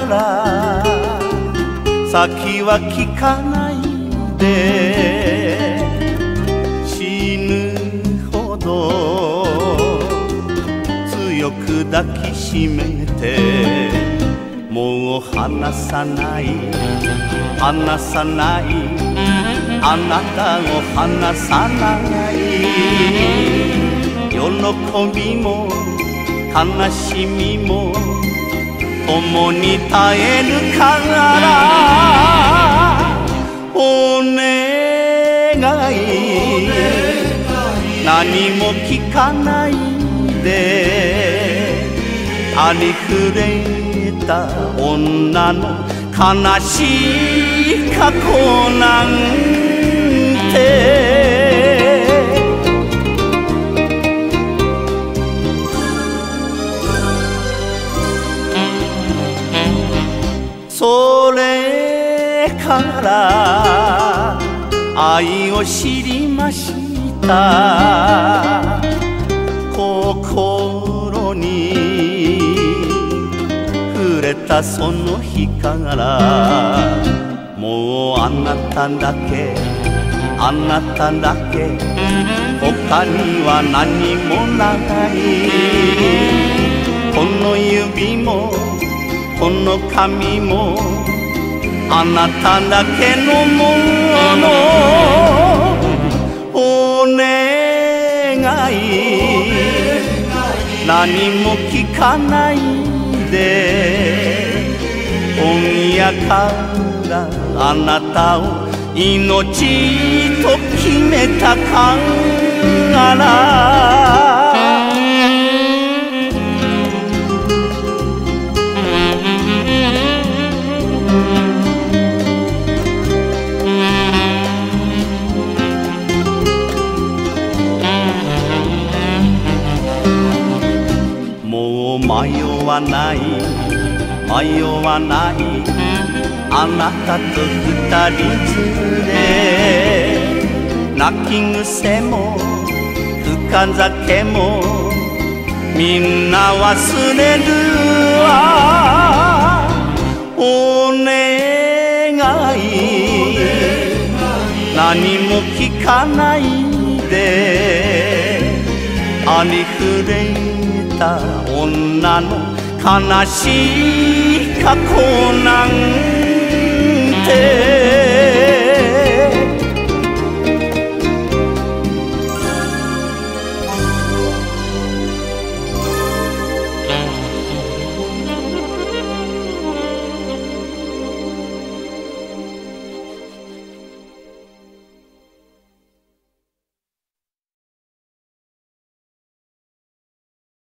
から先は聞かないで死ぬほど強く抱きしめてもう離さない離さないあなたを離さない喜びも悲しみも共に耐えるからお願い何も聞かないでありふれた女の悲しい過去なんてそれから愛を知りました心に触れたその日からもうあなただけあなただけ他には何もないこの指もこの髪もあなただけのものお願い何も聞かないで今夜からあなたを命と決めたから迷わない迷わないあなたと二人連れ泣き癖も深酒もみんな忘れるわお願い何も聞かないでありふれた女の悲しい過去なん